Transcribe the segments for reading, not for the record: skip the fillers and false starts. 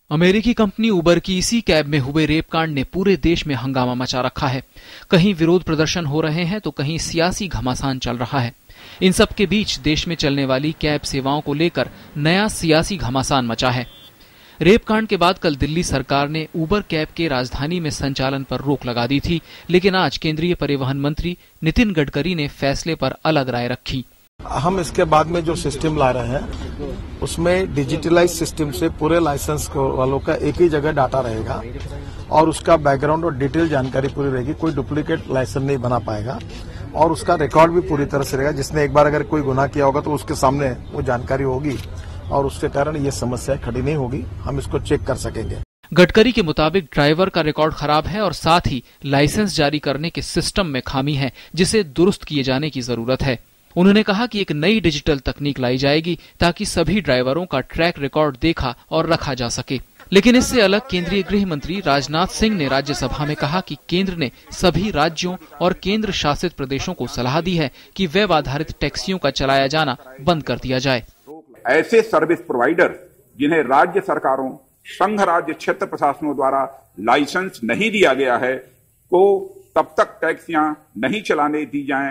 अमेरिकी कंपनी उबर की इसी कैब में हुए रेप कांड ने पूरे देश में हंगामा मचा रखा है। कहीं विरोध प्रदर्शन हो रहे हैं तो कहीं सियासी घमासान चल रहा है। इन सब के बीच देश में चलने वाली कैब सेवाओं को लेकर नया सियासी घमासान मचा है। रेप कांड के बाद कल दिल्ली सरकार ने उबर कैब के राजधानी में संचालन पर रोक लगा दी थी, लेकिन आज केंद्रीय परिवहन मंत्री नितिन गडकरी ने फैसले पर अलग राय रखी। हम इसके बाद में जो सिस्टम ला रहे हैं उसमें डिजिटलाइज सिस्टम से पूरे लाइसेंस वालों का एक ही जगह डाटा रहेगा और उसका बैकग्राउंड और डिटेल जानकारी पूरी रहेगी। कोई डुप्लीकेट लाइसेंस नहीं बना पाएगा और उसका रिकॉर्ड भी पूरी तरह से रहेगा। जिसने एक बार अगर कोई गुनाह किया होगा तो उसके सामने वो जानकारी होगी और उसके कारण ये समस्या खड़ी नहीं होगी। हम इसको चेक कर सकेंगे। गडकरी के मुताबिक ड्राइवर का रिकॉर्ड खराब है और साथ ही लाइसेंस जारी करने के सिस्टम में खामी है, जिसे दुरुस्त किए जाने की जरूरत है। उन्होंने कहा कि एक नई डिजिटल तकनीक लाई जाएगी ताकि सभी ड्राइवरों का ट्रैक रिकॉर्ड देखा और रखा जा सके। लेकिन इससे अलग केंद्रीय गृह मंत्री राजनाथ सिंह ने राज्यसभा में कहा कि केंद्र ने सभी राज्यों और केंद्र शासित प्रदेशों को सलाह दी है कि वेब आधारित टैक्सियों का चलाया जाना बंद कर दिया जाए। ऐसे सर्विस प्रोवाइडर जिन्हें राज्य सरकारों, संघ राज्य क्षेत्र प्रशासनों द्वारा लाइसेंस नहीं दिया गया है को तब तक टैक्सियां नहीं चलाने दी जाएं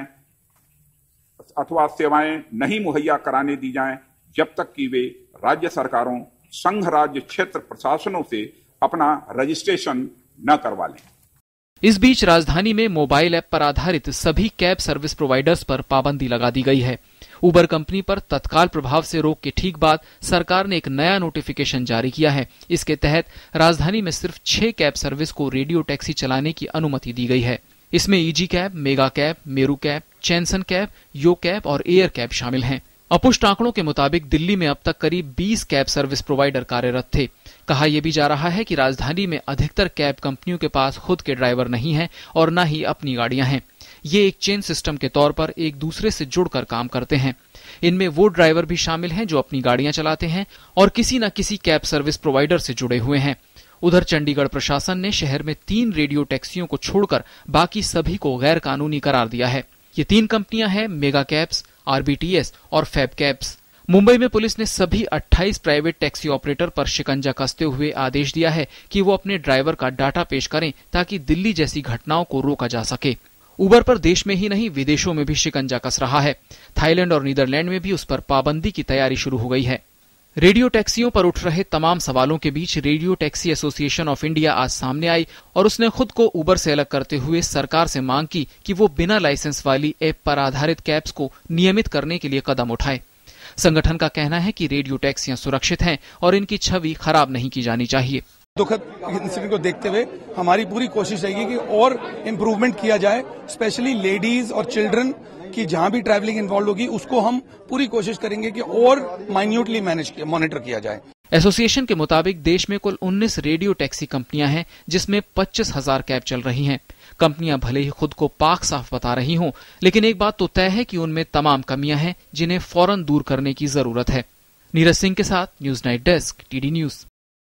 अथवा सेवाएं नहीं मुहैया कराने दी जाएं जब तक कि वे राज्य सरकारों, संघ राज्य क्षेत्र प्रशासनों से अपना रजिस्ट्रेशन न करवा लें। इस बीच राजधानी में मोबाइल ऐप पर आधारित सभी कैब सर्विस प्रोवाइडर्स पर पाबंदी लगा दी गई है। उबर कंपनी पर तत्काल प्रभाव से रोक के ठीक बाद सरकार ने एक नया नोटिफिकेशन जारी किया है। इसके तहत राजधानी में सिर्फ 6 कैब सर्विस को रेडियो टैक्सी चलाने की अनुमति दी गई है। इसमें easy cab, mega cab, Meru cab, चैनसन कैब, यो कैब और एयर कैब शामिल हैं। अपुष्ट आंकड़ों के मुताबिक दिल्ली में अब तक करीब 20 कैब सर्विस प्रोवाइडर कार्यरत थे। कहा यह भी जा रहा है कि राजधानी में अधिकतर कैब कंपनियों के पास खुद के ड्राइवर नहीं हैं और न ही अपनी गाड़ियां हैं। ये एक चेन सिस्टम के तौर पर एक दूसरे से जुड़कर काम करते हैं। इनमें वो ड्राइवर भी शामिल हैं जो अपनी गाड़ियां चलाते हैं और किसी न किसी कैब सर्विस प्रोवाइडर से जुड़े हुए हैं। उधर चंडीगढ़ प्रशासन ने शहर में 3 रेडियो टैक्सियों को छोड़कर बाकी सभी को गैर कानूनी करार दिया है। ये 3 कंपनियां हैं मेगा कैब्स, आरबीटीएस और फैब कैब्स। मुंबई में पुलिस ने सभी 28 प्राइवेट टैक्सी ऑपरेटर पर शिकंजा कसते हुए आदेश दिया है कि वो अपने ड्राइवर का डाटा पेश करें ताकि दिल्ली जैसी घटनाओं को रोका जा सके। उबर पर देश में ही नहीं विदेशों में भी शिकंजा कस रहा है। थाईलैंड और नीदरलैंड में भी उस पर पाबंदी की तैयारी शुरू हो गई है। रेडियो टैक्सियों पर उठ रहे तमाम सवालों के बीच radio taxi association of India आज सामने आई और उसने खुद को उबर से अलग करते हुए सरकार से मांग की कि वो बिना लाइसेंस वाली ऐप पर आधारित कैब्स को नियमित करने के लिए कदम उठाए। संगठन का कहना है कि रेडियो टैक्सियां सुरक्षित हैं और इनकी छवि खराब नहीं की जानी चाहिए। दुखद इंसिडेंट को देखते हुए हमारी पूरी कोशिश रहेगी कि और इम्प्रूवमेंट किया जाए, स्पेशली लेडीज और चिल्ड्रन की जहां भी ट्रैवलिंग इन्वॉल्व होगी उसको हम पूरी कोशिश करेंगे कि और माइन्यूटली मॉनिटर किया जाए। एसोसिएशन के मुताबिक देश में कुल 19 रेडियो टैक्सी कंपनियां हैं जिसमें 25,000 कैब चल रही हैं। कंपनियां भले ही खुद को पाक साफ बता रही हों, लेकिन एक बात तो तय है कि उनमें तमाम कमियां हैं जिन्हें फौरन दूर करने की जरूरत है। नीरज सिंह के साथ news night desk, TD news.